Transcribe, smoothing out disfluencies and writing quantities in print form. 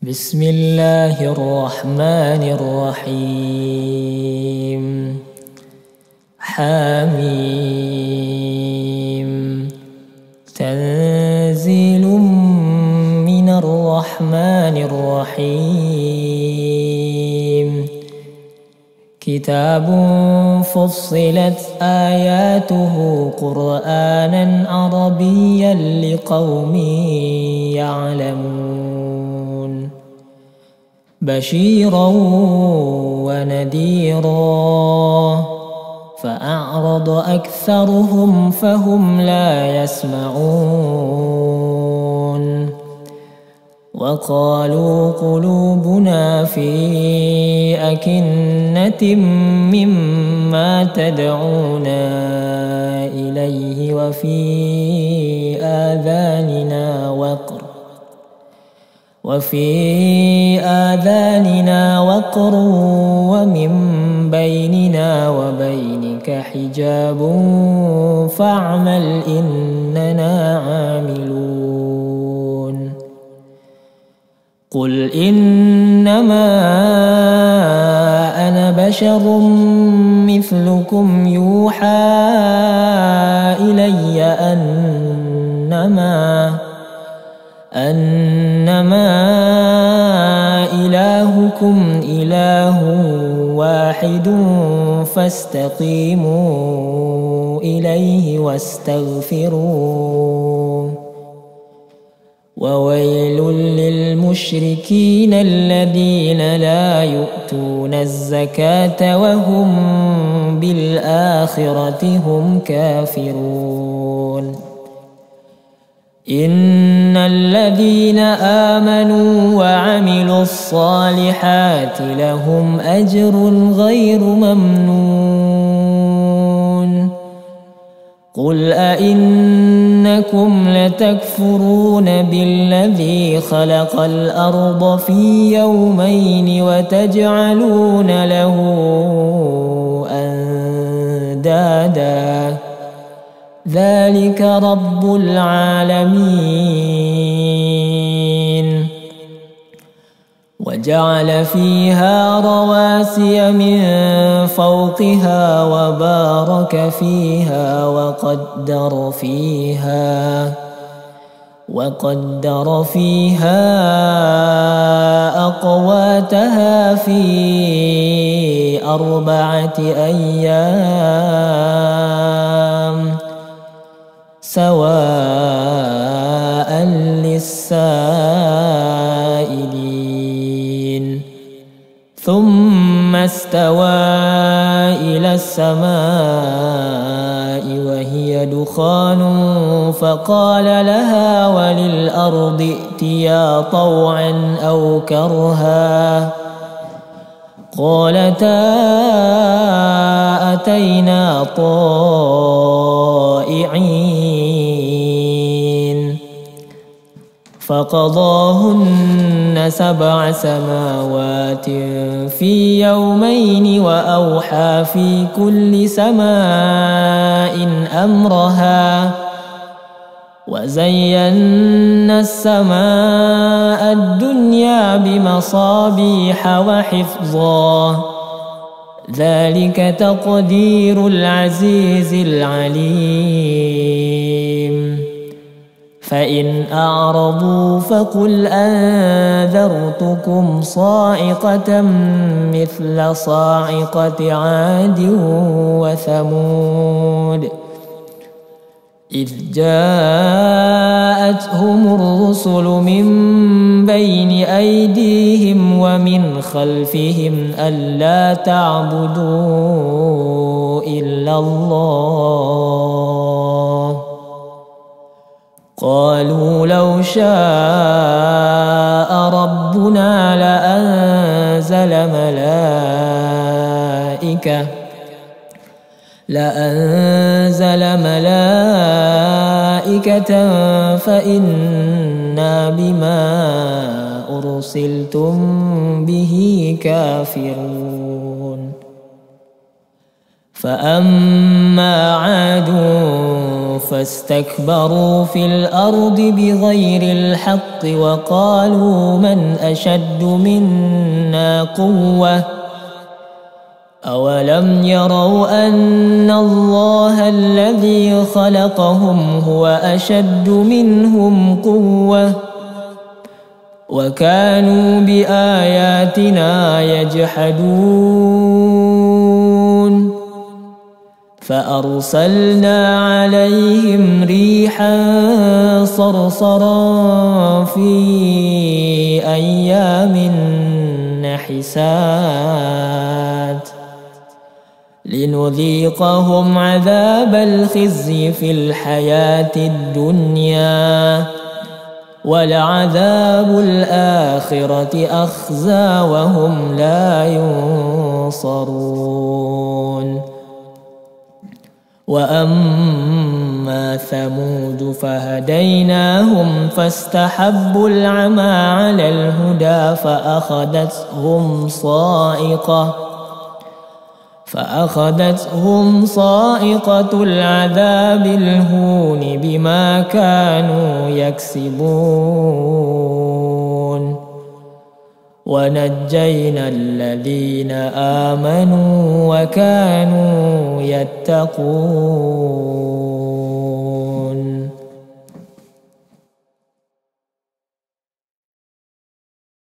بسم الله الرحمن الرحيم. حميم. تنزيل من الرحمن الرحيم. كتاب فصلت آياته قرآنا عربيا لقوم يعلمون. بشيرا ونذيرا فأعرض أكثرهم فهم لا يسمعون. وقالوا قلوبنا في أكنة مما تدعونا إليه وفي آذاننا وقر ومن بيننا وبينك حجاب فاعمل إننا عاملون. قل إنما أنا بشر مثلكم يوحى إلي أنما إلهكم إله واحد فاستقيموا إليه واستغفروه. وويل للمشركين الذين لا يؤتون الزكاة وهم بالآخرة هم كافرون. إن الذين آمنوا وعملوا الصالحات لهم أجر غير ممنون. قل أئنكم لتكفرون بالذي خلق الأرض في يومين وتجعلون له أندادا ذلك رب العالمين. وجعل فيها رواسي من فوقها وبارك فيها وقدر فيها أقواتها في 4 أيام سواء للسائلين. ثم استوى إلى السماء وهي دخان فقال لها وللأرض ائتيا طوعا أو كرها قالتا أتينا طائعين. فقضاهن 7 سماوات في يومين وأوحى في كل سماء أمرها وزينا السماء الدنيا بمصابيح وحفظا ذلك تقدير العزيز العليم. فإن أعرضوا فقل أنذرتكم صاعقة مثل صاعقة عاد وثمود إذ جاءتهم الرسل من بين أيديهم ومن خلفهم ألا تعبدوا إلا الله قالوا لو شاء ربنا لأنزل ملائكة فإنا بما أرسلتم به كافرون. فأما عاد فاستكبروا في الأرض بغير الحق وقالوا من أشد منا قوة أولم يروا أن الله الذي خلقهم هو أشد منهم قوة وكانوا بآياتنا يجحدون فأرسلنا عليهم ريحا صرصرا في أيام نحسات لنذيقهم عذاب الخزي في الحياة الدنيا ولعذاب الآخرة أخزى وهم لا ينصرون وأما ثمود فهديناهم فاستحبوا العمى على الهدى فأخذتهم صائقة العذاب الهون بما كانوا يكسبون ونجينا الذين آمنوا وكانوا يتقون.